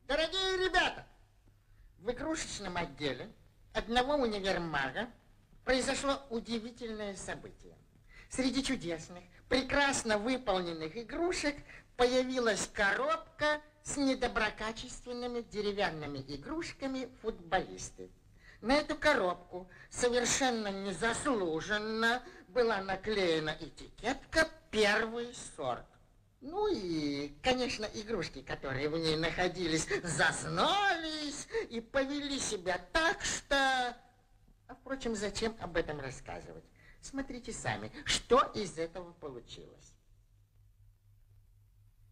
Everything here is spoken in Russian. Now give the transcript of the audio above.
Дорогие ребята, в игрушечном отделе одного универмага произошло удивительное событие. Среди чудесных, прекрасно выполненных игрушек появилась коробка с недоброкачественными деревянными игрушками футболисты. На эту коробку совершенно незаслуженно была наклеена этикетка «Первый сорт». Ну и, конечно, игрушки, которые в ней находились, зазнались и повели себя так, что... А, впрочем, зачем об этом рассказывать? Смотрите сами, что из этого получилось.